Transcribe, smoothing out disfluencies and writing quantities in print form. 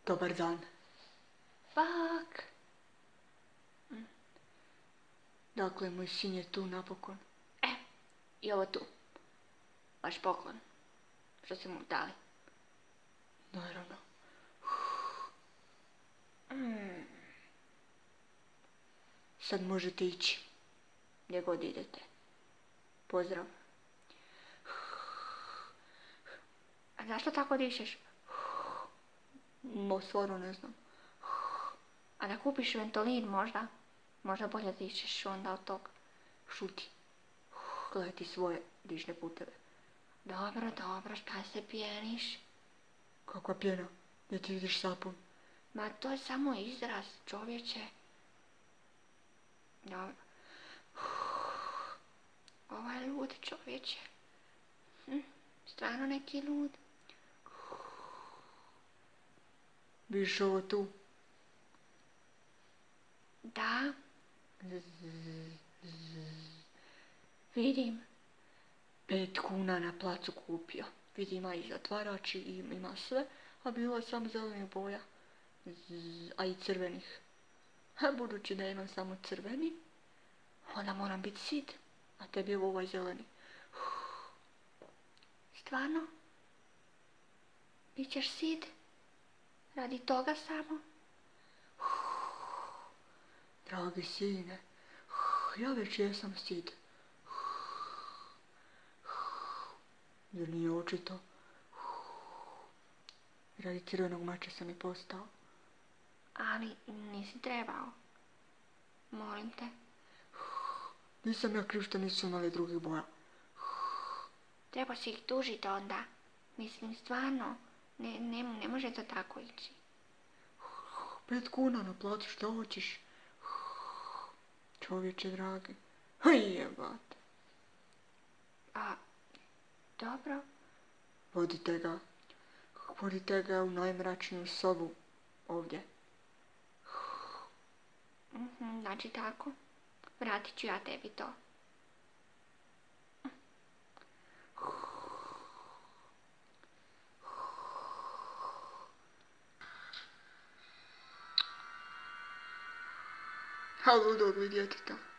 Dobar dan. Bak. Dakle, moj sin je tu napokon. I ovo tu. Vaš poklon. Što ste mu dali. Naravno. Sad možete ići. Gdje god idete. Pozdrav. A zašto tako dišeš? Stvarno ne znam. A da kupiš Ventolin možda? Možda bolje dišeš onda od tog. Šuti. Gledaj ti svoje dišne puteve. Dobro, šta se pjeniš? Kakva pjena? Gdje ti vidiš sapun? Ma to je samo izraz, čovječe. Dobro. Ovo je lud, čovječe. Stvarno neki lud. Vidiš ovo tu? Da. Vidim. 5 kuna na placu kupio. Vidi, ima i zatvarač i ima sve, a bilo je samo zelenih boja. A i crvenih. A budući da imam samo crveni, onda moram biti sit, a tebi je ovaj zeleni. Stvarno? Bićeš sid? Radi toga samo? Dragi sine, ja već jesam sid. Jer nije očito. Radi crvenog mača sam i postao. Ali nisi trebao. Molim te. Nisam ja kriv što nisu imali drugih boja. Treba si ih tužiti onda. Mislim, stvarno. Ne može to tako ići. 5 kuna na placu, što hoćeš? Čovječe dragi. Jebate. A, dobro. Vodite ga u najmračniju sobu ovdje. Znači tako. Vratit ću ja tebi to. A ludog li djeteta.